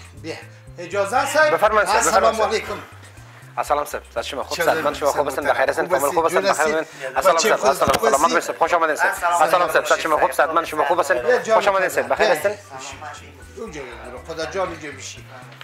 بیا اجازه صاحب بفرمایید صاحب. السلام علیکم. السلام صاحب. صحت شما خوب؟ صحت شما خوب هستین؟ بخیر هستین؟ فامیل خوب هستین؟ بخیر هستین؟ السلام صاحب. السلام صاحب. خوش آمدید صاحب. السلام صاحب. صحت شما خوب؟ صحت شما خوب هستین؟ خوش آمدید صاحب. بخیر هستین؟ اونجا برو خدا جان اینجا میشی.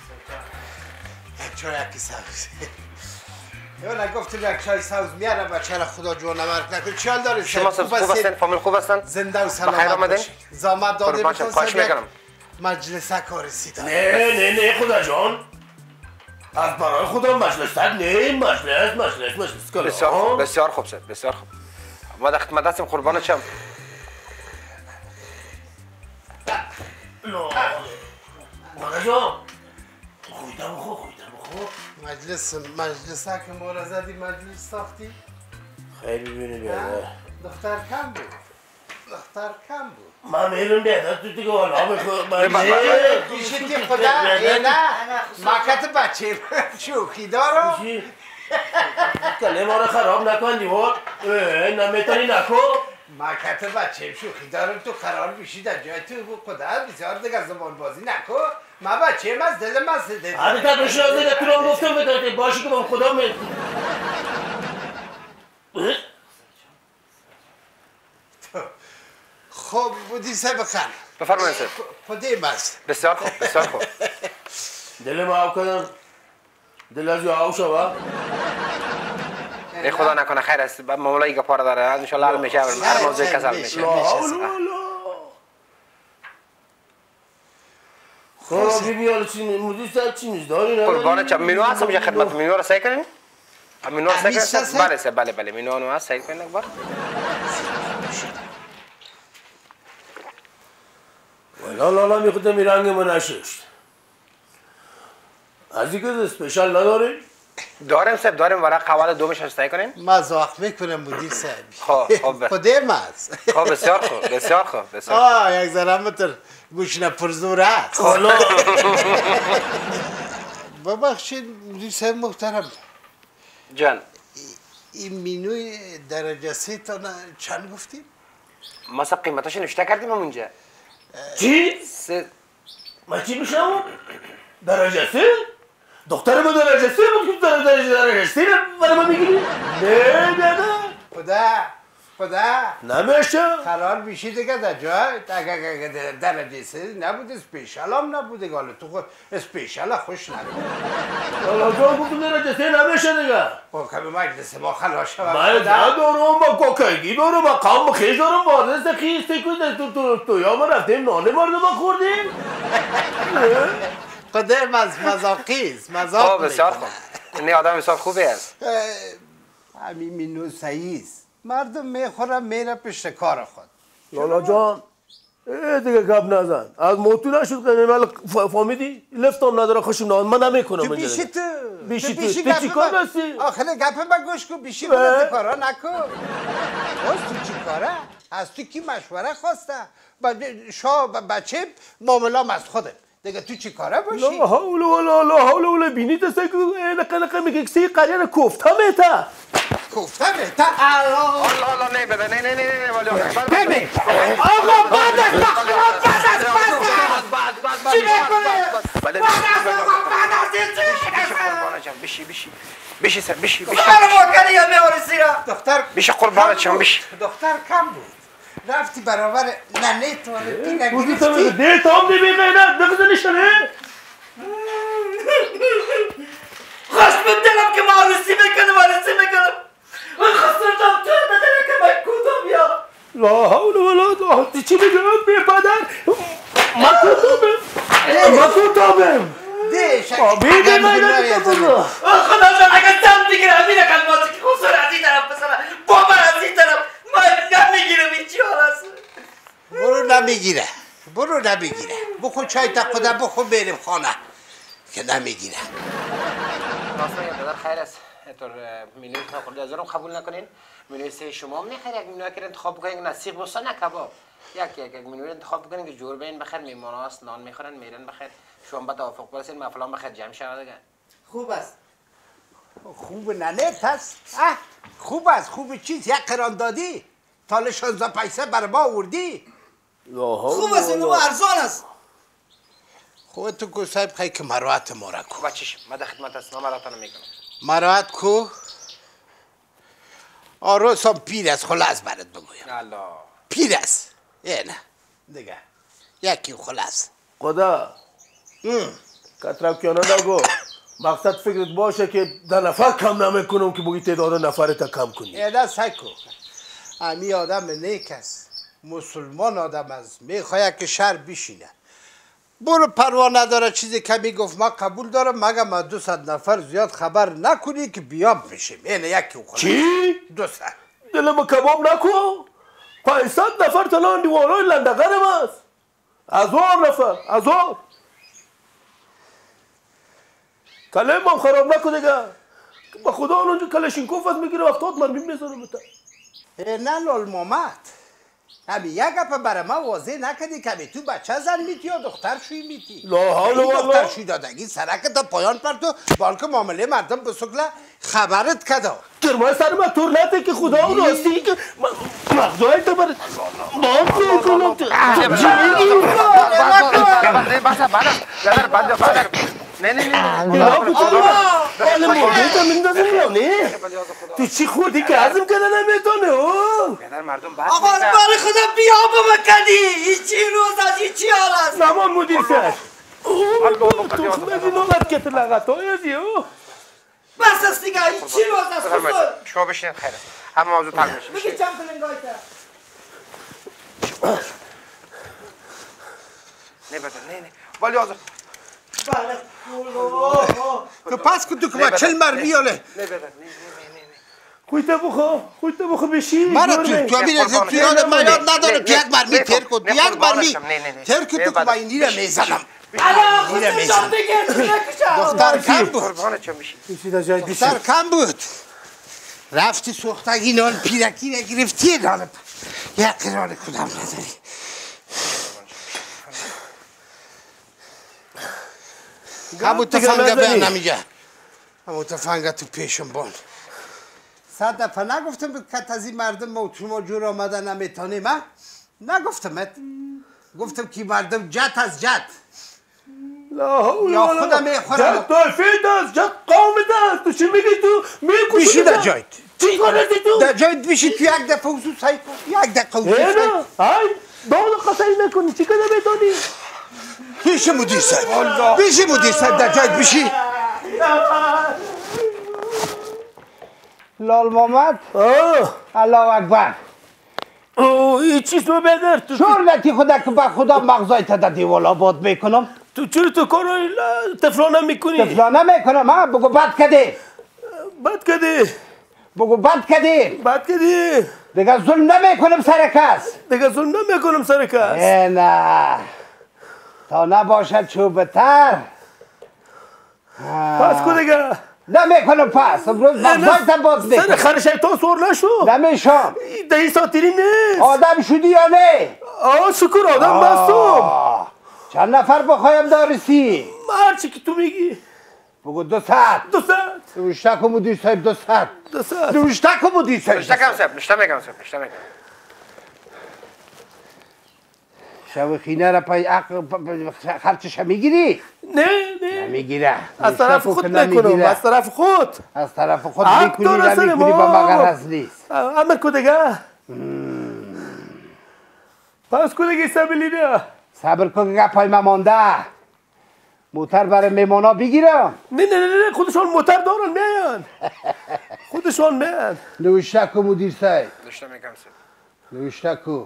چای اکی سبز. یا نگفتم یک چای سبز میارم بچه را خدا جان نمرک نکن. چی حال دارید؟ شما خوب هستین؟ فامیل خوب هستین؟ زنده و سلامت بخیر آمدین؟ زحمت داده بکن خواهش میکنم. مجلس کار سیدار. نه خدا جان. از برای خدا مجلس نه مجلس کلا. بسیار خوب صاحب. بسیار خوب. ما در خدمت هستیم قربان شم. خدا جان. خویدم خو. مجلس که ما را زدی مجلس ساختی؟ خیلی ببینیم دختر کم بود. من میرم بیادر تو دیگه حالا بخور. بیشتی خدا نه مکت بچه شوخی دارم. کله ما رو خراب نکن دیوار. نمیتونی نکن. مکت بچه شوخی دارم تو قرار بیشی در جای تو خدا بسیار دیگر زبان بازی نکن. من بچه از دل مسجده. هر تا بشنازه تو رو گفتم بده باشی که من خدا می. خب بودی سه بخن. بفرمایید صاحب. خودم است. بسیار خوب. بسیار خوب. دل ما آب کردم. دل از یا آب شوا. ای خدا نکنه خیر است. مولایی که پاره داره. ان شاء الله میشه. هر موضوع کسل میشه. خب بیال چی مدیر چی نیست داری نه؟ قربان چم مینو هست میشه خدمت مینو رو سعی کنین. مینو رو سعی کنین. بله صاحب بله مینو رو سعی کنین یک بار. لا میخوام میرنگ من نشست. از اینکه اسپیشال نداری؟ داریم صاحب داریم ورق قوال دومش سعی کنین. مزاق میکنم مدیر صاحب. خب خودم است. خب بسیار خوب. یک ذره متر گوشنا پرزور است. حالا ببخشید مدیر صاحب محترم. جان این مینوی درجه 3 تا چند گفتیم؟ ما سب قیمتاش نوشته کردیم اونجا. چی؟ من چی میشم؟ درجه 3؟ دختر ما درجه 3 بود که درجه 3 برای ما میگیری؟ نه خدا نمیشه قرار بیشی دیگه در جای درجه 3 نبود اسپیشال هم نبوده گاله تو خود اسپیشال خوش نکن حالا جا گفتم درجه 3 نمیشه دیگه خب که به مجلس ما خلاص شد من دارم با کوکگی دارم با قام خیز دارم وارد خیستی کنید تو یا ما رفتیم نانه مارد ما خوردیم خدا مزاقیز مزاق بسیار خوب این آدم بسیار خوبی است همین مینو سعیز مردم میخورن میره پیش کار خود لالا جان دیگه گپ نزن از موتو نشد که فهمیدی لفتم نداره خوشم نان من نمیکنم تو بیشی تو چی کار هستی آخر گپ من گوش کن بیشی بلند کارا نکن باز تو چی کاره از تو کی مشوره خواسته بچه معاملام از خودت دیگه تو چی کاره باشی لا حول ولا بینی دسته که نقه میگه سی قریه کوفته میته کوفته میته الله نه بده نه ولی ببین آقا بعد از چی میکنه بشی سر بشی دختر بشی قربانت شم بشی دختر کم بود رفتی برابر ننه توالتی بودی تو میگه ده تام دی بیمینه نفزنیش نه خشم دلم که معرسی میکنم من خسرتم تو نداره که من کودم یا لا حول ولا قوة چی میگه بی پدر ما کودمم ده شکل بیده میده تو خدا جان اگر دم بگیره همینه کلماتی که خسر از این طرف بسنم بابر از این طرف من نمیگیرم این چی حال است برو نمیگیره بخون چای تا خدا بخون بریم خانه که نمیگیره راستا یا پدر خیر است اینطور مینوی خورده ازارم قبول نکنین مینوی سه شما هم نخیر یک مینوی که انتخاب بکنین نسیق بسته نه کباب یک مینوی انتخاب بکنین که جور بین بخیر میمان هست نان میخورن میرن بخیر شما با توافق برسین ما فلان بخیر جمع شود دیگه خوب است خوب ننت هست خوب چیز یک قران دادی تال 16 پیسه برای ما آوردی خوب است اینو ارزان است خودتو کو صاحب خیلی که مراعات ما را کو بچه‌ش من در خدمت هستم مراعاتانو میکنم مراعات کو آرو سام پیر است خلاص برات بگویم الله پیر است یه نه دیگه یکی خلاص خدا کترم که نگو مقصد فکرت باشه که 10 نفر کم نمیکنم که بگی تعداد نفرت کم کنی ایده سکو امی آدم نیک است مسلمان آدم است میخواه که شر بشینه برو پروا نداره چیزی که میگفت ما قبول دارم مگه ما 200 نفر زیاد خبر نکنی که بیاب بشیم اینه یکی خلاص چی؟ 200 دلم کباب نکن 500 نفر تلان دیوارای لندگرم است 1000 نفر 1000 کلم هم خراب نکن دیگه با خدا اونجا کلشینکوف از میگیره 70 مرمی میزنم نه لال مامد همی یک گپ برای ما واضح نکردی که تو بچه زن میتی یا دختر شوی میتی لا حول این ولا دختر شوی دادگی سرک تا پایان پر تو بالکه معامله مردم بسکله خبرت کدا گرمای سر من طور نده که خدا اون راستی که مغزای تو برد باز میکنم تو چی میگی؟ اینا بکنم حال مرده تا میندازم یا نه؟ تو چی خودی که ازم کنه نمیتونه آقا بار خدا بیا بمکدی هیچی روز از هیچی حال است نمان مدیر سر تو خودی نوبت که لغت های ازی بس است دیگه هیچی روز از خود شما بشینید خیره همه موضوع تمام میشه بگی چند کلنگای نه بدن نه ولی آزاد بله تو پس که تو که با 40 مرمی آله نه بدن نه خویت بخو بشی مرا تو همین تو یاد من یاد نداره تو یک مرمی تر کن تو یک مرمی تر که تو که با این نیره میزنم دختر کم بود دختر کم بود رفتی سوختگی نان پیرکی نگرفتی نان یک قرار کدام نداری همون تفنگه به نمیگه همون تفنگه تو پیشم بان 100 دفعه نگفتم که از این مردم ما تو ما جور آمدن نمیتانیم نگفتم گفتم که مردم جت از جت یا خودم میخورم جت دایفید است جت قومت است تو چی میگی تو میکوشی بیشی در جایت چی کنستی تو در جایت بیشی تو یک دفعه حضور سعی کن یک دقیقه حضور سعی کن های دو قصایی نکنی چی کنه میتونی بیشی مدیر صاحب بیشی مدیر صاحب در جایت بیشی لال محمد الله اکبر این چیز رو بدر تو شورلتی خدا که با خدا مغزای تا در دیوال آباد میکنم تو چرا تو کارو تفلانه میکنی تفلانه میکنم ها بگو بد کده بد کده بگو بد کده بد کده دیگه ظلم نمیکنم سر کس دیگه ظلم نمیکنم سر کس نه تا نباشد چوبتر پس کو دیگه نمیکنم پس امروز مغزایتم باز میکنم سر خر شیطان سور نشو نمیشم دهی ساتیری نیست آدم شدی یا نه شکر آدم بستم چند نفر بخوایم دارسی هرچی که تو میگی بگو 200 نوشته که مدیر صاحب 200 نوشته که مدیر صاحب نشته کم صاحب نشته میگم صاحب نشته میگم شو خینه را پای خرچش میگیری؟ نه نمیگیره از طرف خود نکنم از طرف خود از طرف خود میکنی نمیکنی با مغرز نیست اما کو دیگه پس کو دیگه سبیلی نه صبر کن که پای ما مانده موتر برای میمانا بگیرم نه خودشان موتر دارن میان خودشان میان نوشته که مدیر صاحب نشته میگم صاحب نوشته که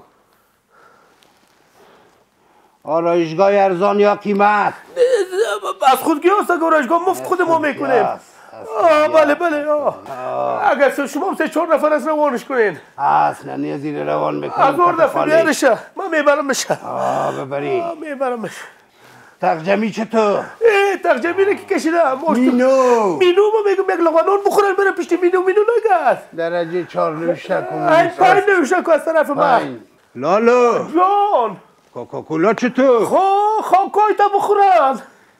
آرایشگاه ارزان یا قیمت از خودگی هست اگر آرایشگاه مفت خود ما میکنیم بله اگر شما 3-4 نفر از روانش کنین اصلا نیازی روان میکنم 1000 دفعه بیارشه من میبرم بشه ببری میبرم بشه تقجمی چطور؟ تقجمی رو که کشیدم مینو ما میگم یک لغانان بخورن برم پشت مینو نگرد درجه 4 نوشته کن 5 نوشته کن از طرف من لالو جان کوکاکولا چطور؟ خاکای تا بخورن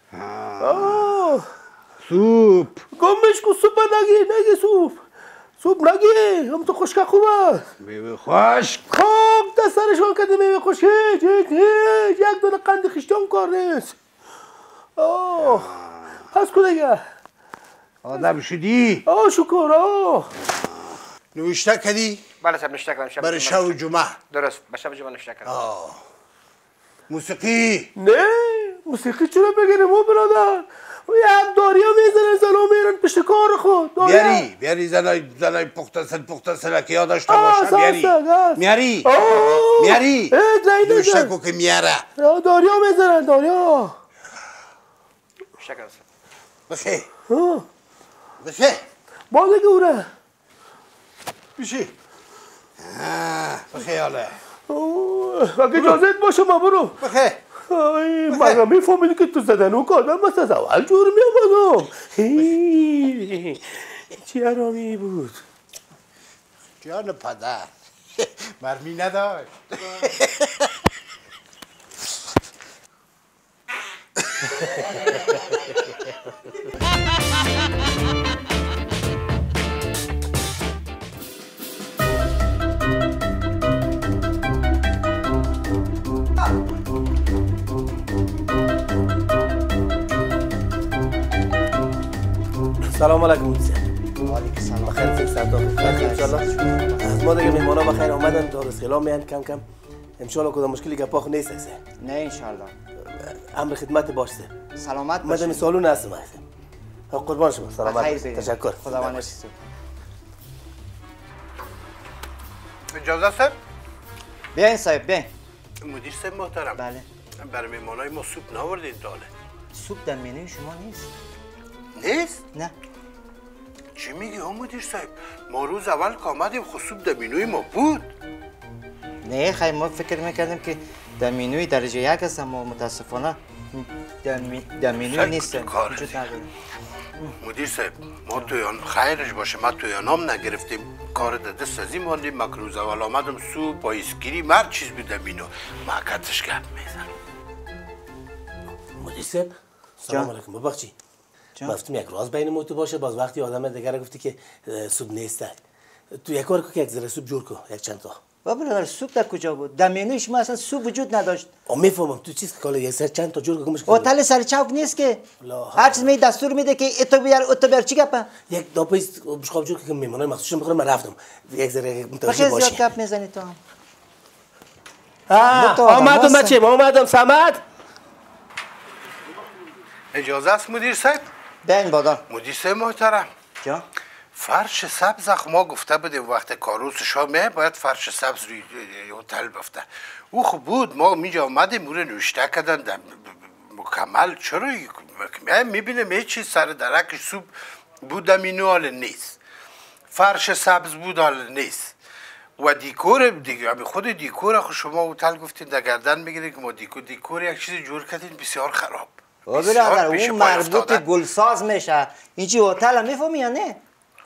سوپ گمش کو سوپ نگی سوپ نگی هم تو خشک خوب است میوه خشک خوب دست سرشان کردی میوه خشک یک دونه قند خشتان کار نیست آه پس کدگه آدم شدی؟ شکر نوشته کردی؟ بله صاحب نوشته کردم. برای شب جمعه. درست به شب جمعه نوشته کردم. موسیقی؟ نه موسیقی چرا بگیریم او برادر یه هم داریا میزنن زنو میرن پشت کار خود بیاری زنای پخته که یادش باشه بیاری میاری نوشته کو که میاره داریا میزنن داریا نوشته کردم. بخی با دیگه اوره بشی بخی حاله اگه اجازت باشه ما برو بخی مگه میفهمیدی که تو زدن اون کادم بس از اول جور میامدم چی آرامی بود جان پدر مرمی نداشت سلام علیکم وعلیکم سلام. بخیر فکر سردار بخیر انشالله از ما دیگه میمانا بخیر آمدن درست خلا میان کم کم انشالله کدام مشکلی که پاخ نیست هسته نه انشالله امر خدمت باشته سلامت مدن باشید. سالون هستم هستم قربان شما سلامت خیر باشید. برید. تشکر خدا باشید. اجازه صاحب بیاین صاحب بیاین. مدیر صاحب محترم بله. برای میمانای ما سوپ ناوردین داله سوپ در منوی شما نیست؟ نیست؟ نه. چی میگی هم مدیر صاحب؟ ما روز اول که آمدیم خود سوپ در منوی ما بود نه خیلی ما فکر میکردیم که در منوی درجه یک هست اما متاسفانه در منوی نیست. وجود نداره. مدیر صاحب ما تویان خیرش باشه ما تویانام نگرفتیم کار در دست ازی ماندیم ما که روز اول آمدم سوپ با ایسکریم هر چیز بود در منو ما کتش گپ میزنم مدیر صاحب سلام علیکم ببخشید گفتم یک راز بین ما تو باشه باز وقتی آدم دیگه گفتی که سوپ نیست تو یک کار که یک ذره سوپ جور کن یک چند تا بابا سوپ در کجا بود؟ در منوی شما اصلا سوپ وجود نداشت. میفهمم تو چیز کالا یک سر چند تا جور کن مشکل هتل سر چوک نیست که هر چیز می دستور میده که اتو بیار چی گپه؟ یک داپیس بشقاب جور که میمونه مخصوص میخوام من رفتم یک ذره متوجه بخیر باشی زیاد گپ میزنی تو هم. آمدم بچه آمدم سمد اجازه است مدیر صاحب؟ بین بادار. مدیر صاحب محترم جا؟ فرش سبز ما گفته بودیم وقت کاروس شامه باید فرش سبز روی هتل بفته او خوب بود ما میجا آمدیم او رو نوشته کردن مکمل چرا میبینیم هیچ چیز سر درکش سوپ بود اینو حال نیست فرش سبز بود حال نیست و دیکور دیگه خود دیکور خود شما هتل گفتین در گردن میگیرین که ما دیکور یک چیز جور کردین بسیار خراب برادر اون مربوط گلساز میشه اینجی هتل میفهمی یا نه؟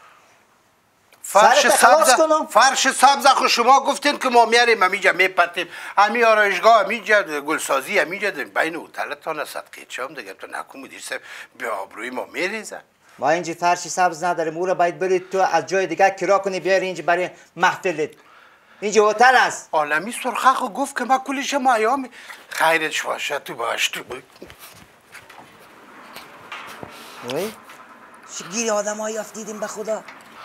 فرش سبز خو شما گفتین که ما میاریم همینجا میپتیم همین آرایشگاه همینجا گلسازی همینجا بین هتلتان صدقه چم دیگه تو نکن مدیر صاحب به آبروی ما میریزن ما اینجا فرش سبز نداریم او رو باید برید تو از جای دیگه کرا کنی بیاری اینجا برای محفلت اینجا هتل است عالمی سرخه خو گفت که ما کلش ما ایامی خیرش باشه تو باش تو وای گیر آدم های افتیدیم به خدا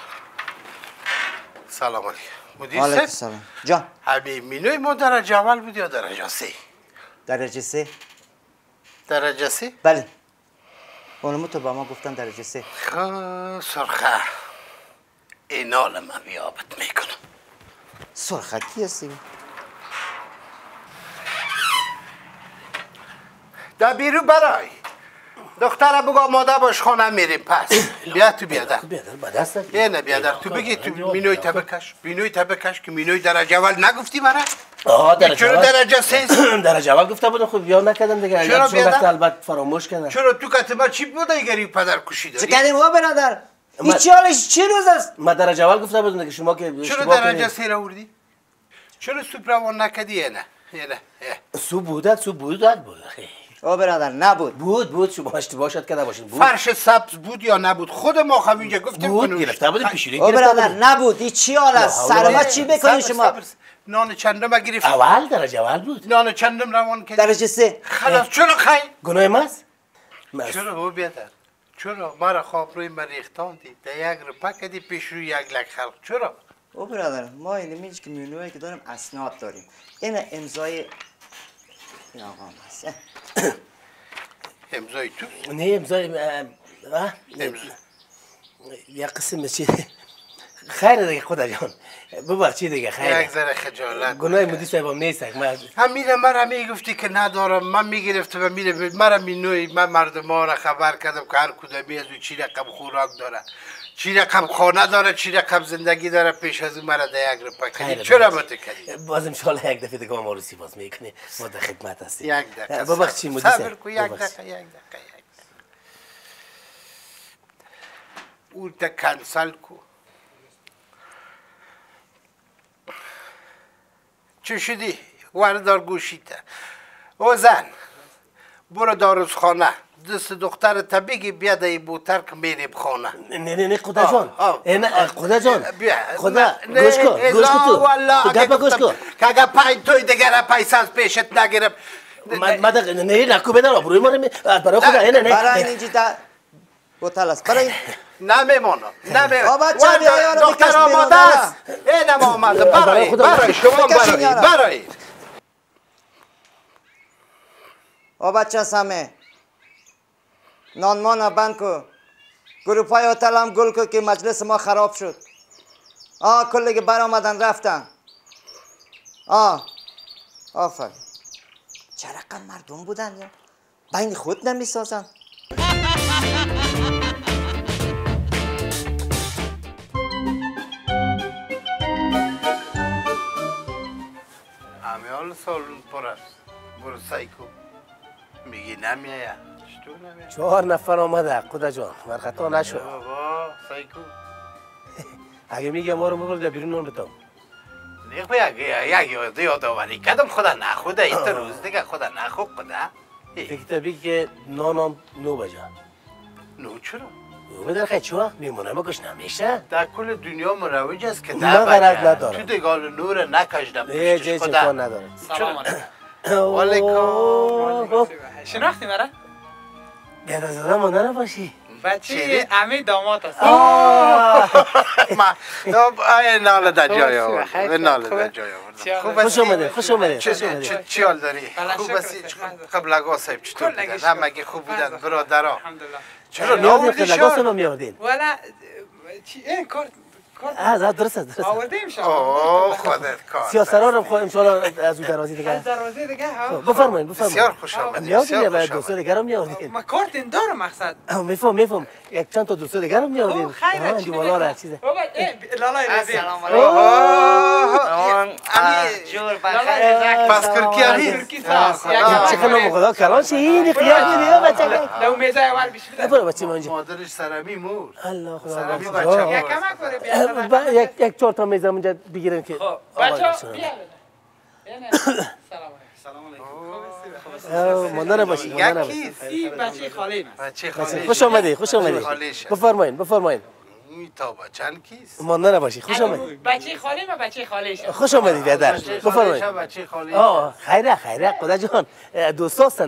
سلام علیکم مدیر علیکم صاحب سلام جان همین مینوی ما درجه اول بود یا درجه سه درجه سه درجه سه بله اونمو تو با ما گفتن درجه سه سرخه اینال من بیابت میکنم سرخه کی هستی؟ در بیرو برای دختره بگو آماده باش خانه میریم پس بیا تو بیادر یه نه بیادر تو بگی تو مینوی تبکش که مینوی درجه اول نگفتی برای چرا درجه سه درجه اول گفته بودم خب بیان نکردم دیگه چرا بیادر البته فراموش کردم چرا تو کتما چی بوده اگری پدر کشی داری چه کردیم ها برادر این چی حالش چی روز است ما درجه اول گفته بودم دیگه شما که چرا درجه سه را آوردی چرا سوپ روان نکردی یه نه سوپ بود او برادر نبود بود شما اشتباه شد کرده باشین بود فرش سبز بود یا نبود خود ما همینجا گفتیم بود گرفته بودیم پیشونی او برادر نبود این چی حال است سرما چی بکنین شما نان چندم گرفت اول درجه اول بود نان چندم روان کردی درجه سه خلاص چرا خی گناه ماست چرا او بیادر؟ چرا؟ مرا خواب روی مریختان دید ده یک روپا کدی پیش روی یک لک خلق چرا؟ او برادر ما این میج که میونوی که داریم اسناد داریم این امضای این آقا هست امضای تو؟ نه امضای یک قسم چی خیره دیگه خدا جان ببخشید دیگه خیره یک ذره خجالت گناه مدیر صاحبم نیست همینه مرا میگفتی که ندارم من میگرفتم و میره مرا مینوی من مردم ها را خبر کردم که هر کدومی از او چی رقم خوراک داره چی رقم خانه داره چی رقم زندگی داره پیش از اون مرا ده یک روپا کردی چرا متکردی؟ باز انشالله یک دفعه دیگه ما روسی باز میکنه ما در خدمت هستیم یک دقیقه ببخشید مدیر صبر کن یک دقیقه او تا کنسل کو چه شدی؟ وردار گوشیته او زن برو داروخانه دست دختر بگی بیاد ای بوتر که میریم خانه نه خدا جان نه خدا جان خدا گوش کن تو گپ گوش کن که اگه پای توی دیگر پیسه از پیشت نگیرم نه نکو بدن آبروی ما رو برای خدا نه برای اینجی تا بوتل است برای نمیمانم نمیمانم دختر آماده است اینم آمده برای شما برای بچه سمه نان مانا بند کو گروپای هتل هم گل کو که مجلس ما خراب شد کلی بر آمدن رفتن آفرین چه رقم مردم بودن یا بین خود نمی سازن همیال سالون پر است برو سایکو میگی نمیایه چطور نمیایه 4 نفر آمده خدا جان مرخطا نشو بابا سایکو اگه میگه ما رو ببر بیرون نون بتام یک یادآوری کردم خدا نخوده این روز دیگه خدا نخو خدا فکر بگی که نانم 9 بجه نو چرا؟ بدر خیلی چوه میمونه ما گوش نمیشه در کل دنیا مروج است که من غرض ندارم تو دیگال نور نکشدم نه جه کار ندارم سلام علیکم شناختی مرا؟ بیاد از آدم مانده نباشی بچه امی داماد هست ناله در جای آورد ناله در جای آورد خوش اومده چی حال داری؟ خوب هستی؟ قبل لگا صاحب چطور بودن؟ همگی خوب بودن برادرها چرا ناوردی شد؟ لگا صاحب هم میاردین والا این کارت درست آوردیم شما خودت کار سیاسرها رو خواهیم امسال از اون درازی دیگه بفرمایید بسیار خوش آمدید میاردین دوستو دیگر هم میاردین ما کارت این دارم مقصد میفهم یک چند تا دوستو دیگر هم میاردین خیلی چی دیوالا را چیزه بابا لالای رزی سلام علیکم جور بخیر پس کرکی همی چه نام خدا کلان چه این قیاق میدیم بچه لو میزه اول بیشتر برو بچه منجا مادرش سرمی مور الله سرمی خدا بچه یک کمک کنه بیا یک 4 تا میز اونجا بگیرن که بچه بیا سلام علیکم ماندن باشی این بچه خاله است خوش آمدی بفرمایید تا بچن کیست؟ ماندن باشی خوش آمدی بچه خاله و بچه خاله شه خوش آمدی بیادر بفرمایید بچه خاله خیره خدا جان دوستان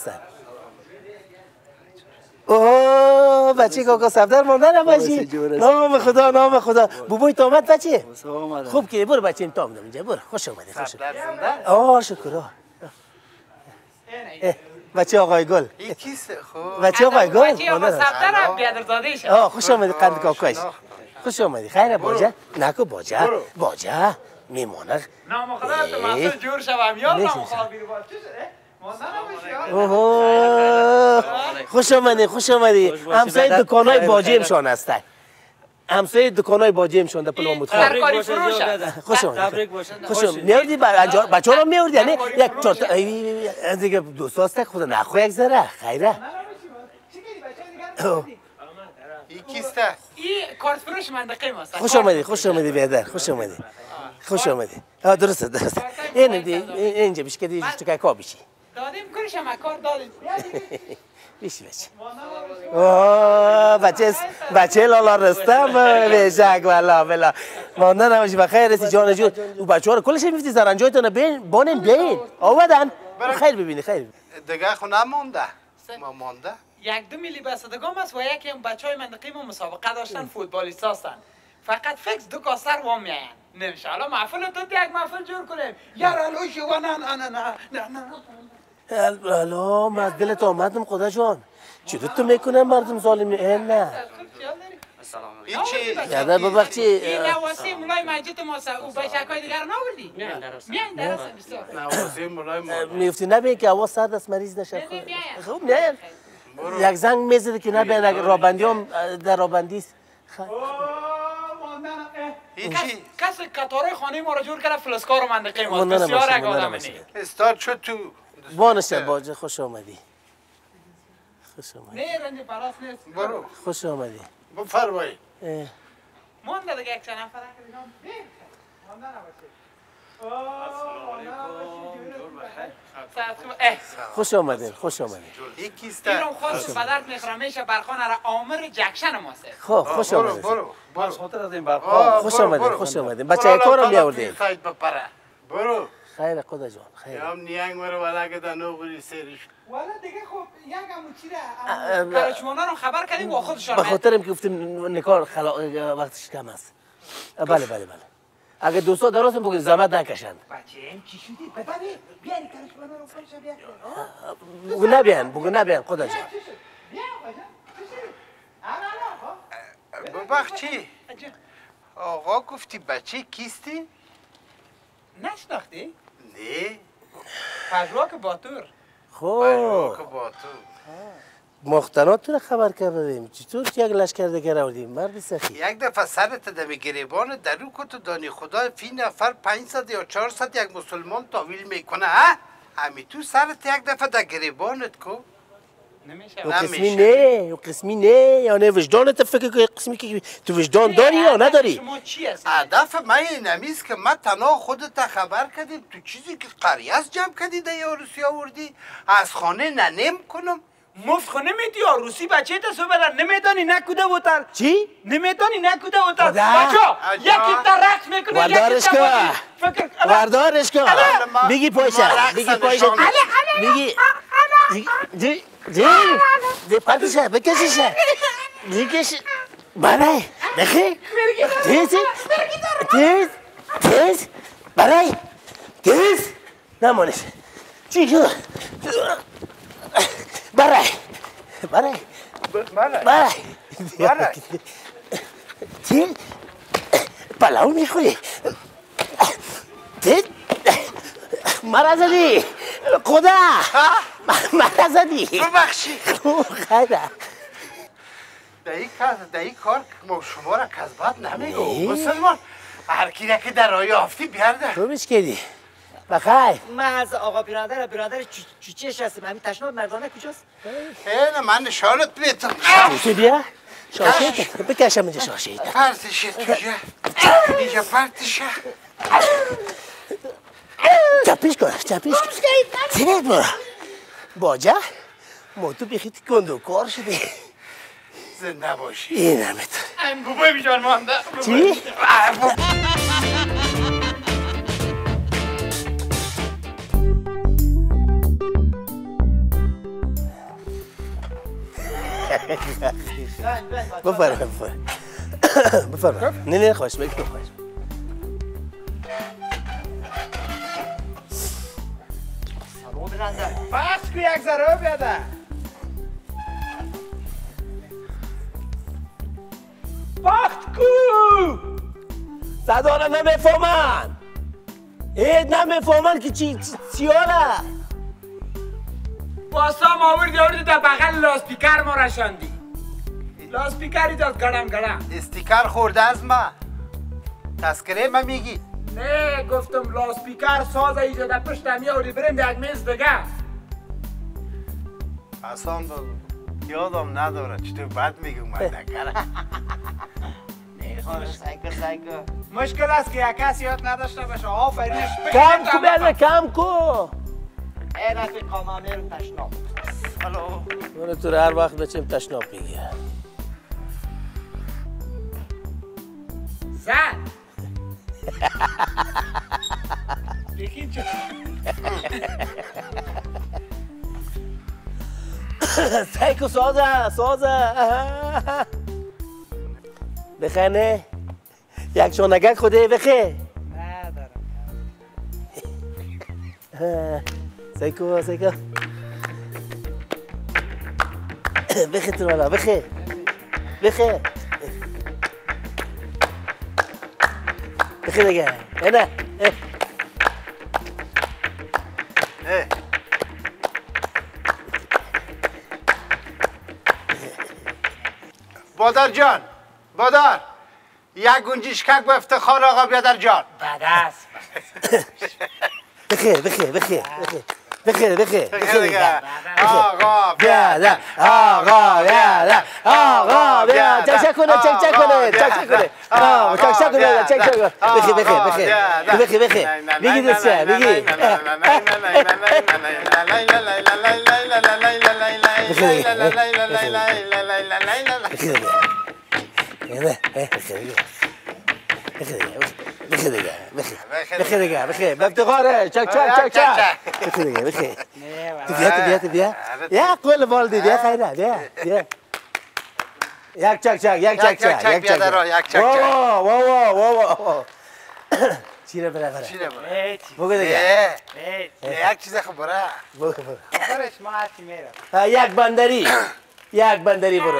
اوه بچه کاکا صفدر ماندن باشی نام خدا بوبوی تامد بچه خوب که برو بچه امتحان میدم اینجا برو خوش آمدی شکر بچه آقای گل این کیسته خوب بچه آقای گل بچه آقا صفدر بیادرزاده شه خوش آمدی قند کاکایش خوش آمدی خیره باجه نکو باجه میمونه نام خدا تو ماسه جور شوم یا نام خدا بیرو باشه خوش آمدی همسایه دکانای باجه امشان هستن همسایه دکانای باجه امشان در پل محمود خان ترکاری فروش خوش آمدی میاردی بچه ها رو میاردی یعنی یک چهار دیگه دوست هسته خدا نخواه یک ذره خیره این کیسته؟ این کارت فروش منطقه ماست خوش آمدی بیادر خوش آمدی درسته اینجا بیش که دیگه تو که کار بیشی دادیم کنش هم کار دادیم بیشی بچه لالا رستم بیشک والا ماندن نباشی بخیر رسی جان جون او بچه ها رو کلش میفتی زرنجایتون بانین بیاین آمدن خیر ببینی دیگه خو نمانده ما مانده یک دو میلی بسدگام است و یکی هم بچه های منطقی ما مسابقه داشتن فوتبالیست هستن فقط فکس 2 کاسر وام میاین نمیشه حالا محفل تو یک محفل جور کنیم یار الوشی و نه حالا من از دلت آمدم خدا جان چطور تو میکنم مردم ظالمی نه هیچی یادت ببخشی این نواسی مولای مجید موسا او بچه‌های دیگر رو ناوردی میان درست بسیار نوازی مولای ما میفتی نبین که هوا سرد است مریض نشه خب نه یک زنگ میزده که نبین اگر رابندی هم در رابندی است هیچی کسی کتاره خانه ما رو جور کرده فلسکار و منطقه ما بسیار یک آدم نیک استاد شد تو بانشه باجه خوش آمدی خوش آمدی نه رنج پراس نیست برو خوش آمدی بفرمایید مونده دیگه یک چند نفر مونده نباشه خوش آمدین خوش آمدین یکیست ایران خواست بدرد میخوره میشه برخانه را آمر جکشن ماسته خب خوش برو آمدین برو خاطر از این برخواه خوش آمدین خوش آمدین بچه کارم بیاوردین برو خیر خدا جان خیر هم نیانگ مرو ولگه در نوگوری سیرش والا دیگه خب یک همون چیره کرشمانا رو خبر کردیم با خودشان به خاطرم که گفتیم نکار وقتش کم است بله بله بله اگه دوستا درست بگید زحمت نکشن بچه این چی شدی؟ ببینی بیاری کرشمانا رو فرش بیا بگو نبین خدا جان ببخشی آقا گفتی بچه کیستی؟ نشناختی؟ نه پژواک باتور خب که با تو مختنات تو رو خبر کردیم چطور که یک لشکر دیگر آوردیم مرد سخی یک دفعه سرت دم گریبان درو که تو دانی خدا فی نفر 500 یا 400 یک مسلمان تاویل میکنه ها؟ همی تو سرت یک دفعه در گریبانت کو نمیشه او قسمی نه یا نه وجدانت فکر که قسمی که تو وجدان داری یا نداری شما چی هستی؟ هدف من این نمیست که من تنها خودت خبر کردیم تو چیزی که قریه از جمع کردی در یاروسی آوردی از خانه ننم کنم مفت خونه میدی یا روسی بچه تا سو بدن نمیدانی نکوده بوتل چی؟ نمیدانی نکوده بوتل خدا. بچه یکی تا رقص میکنه وردارش یکی تا که فکر وردارش که بگی پایشه بگی پایشه بگی دی پرتشه بکشیشه بکش برای بخی تیز برای تیز نمانش چی شد برای تیز پلاو میخوری تیز مرا زدی خدا مرا زدی ببخشی خیره در این کار ما شما را کذبت نمیگو مسلمان هر کی را که در آیه آفتی بیارده تو بیش کردی بخیر من از آقا برادر چیچیش هستم همین تشناب مردانه کجاست؟ اینه من نشانت بیتم تو بیا شاشیت بکشم اینجا شاشیت پرتشه توجه اینجا پرتشه چپیش کن تیرت برو باجه ما تو بیخیت کندوکار شدی زنده باشی این همه این بوبای بیجان مانده چی؟ بفرم نه خوش بگو خوش بس که یک ذره بیاده وقت کو صدا را نمیفهمن نمیفهمن که چیاره باسا ما آوردی در بغل لاسپیکر ما رشاندی لاسپیکری داد گرم استیکر خورده از ما تذکره ما میگی نه گفتم لاسپیکر ساز ایجاده پشت همی آوردی بریم به یک میز دیگه حسان بگو یادم نداره چطور بد میگم من نکره سایکو مشکل است که یک کسی یاد نداشته باشه آفرینش کم کو بیاده کم کو ای رفیقا ما میرم تشناب من تو هر وقت بچیم تشناب میگه زن بگین چه سایکو سازه بخنه یک شانگک خوده بخه سایکو بخه تو والا بخه دیگه نه بادر جان بادر یک گنجشکک به افتخار آقا بیادر جان بعد است بخیر آقا بیادر چک کنه بخیر بگی دوسته بگی بخیر بافتخاره چک بخیر بیا یا قول والدی بیا خیره بیا یک چک واو چی رو بره بگو دیگه یک چیز خبره خبرش ما هرچی میره یک بندری برو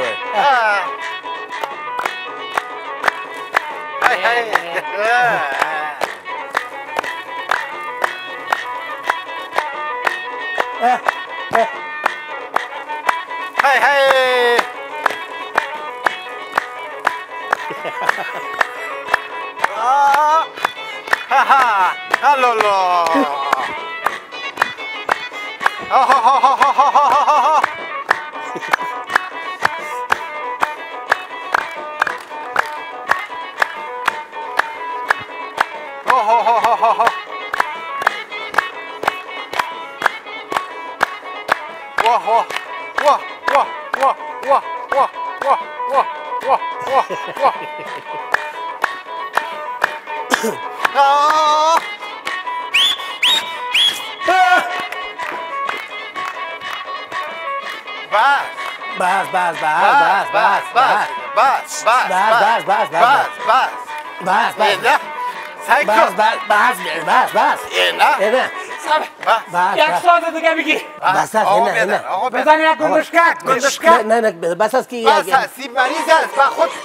یک ساعت دیگه بگی بزن یک گنجشکک نه بس است که سیب مریض است با خود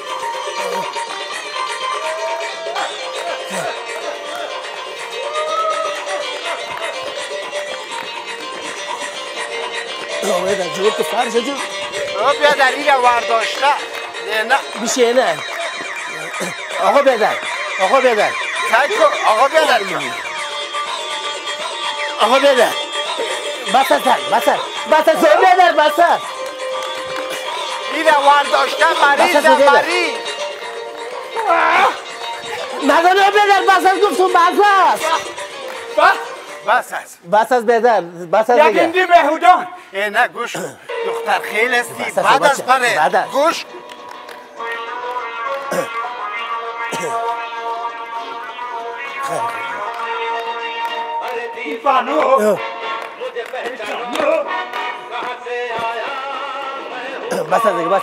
آمده جور که فرش جور بیادر این رو ورداشته نه بیشه نه آقا بیادر بس این رو ورداشته مریض مدانه بیادر بس است گفتم بس است بیادر یک اندی بهودان نه گوش دختر خیلی هستی بعد از پره گوش بس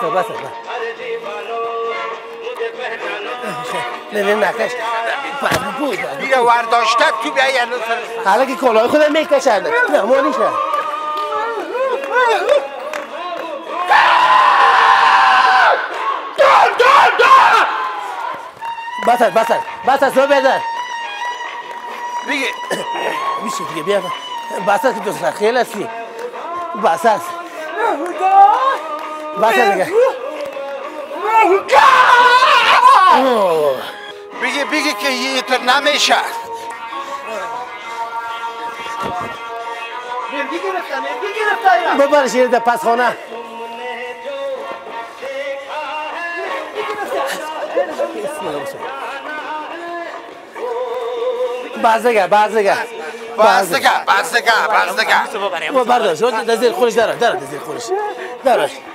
نه نکش بیره ورداشته تو بیایی الان حالا که کلاه خودم میکشن نه مالیش نه بس رو بدن دیگه میشه دیگه بیا بس که دوست خیلی هستی بس دیگه بگی که یه تو نمیشه ببرش یه در پس خانه باز دیگه برداشت در زیر خونش داره در زیر خونش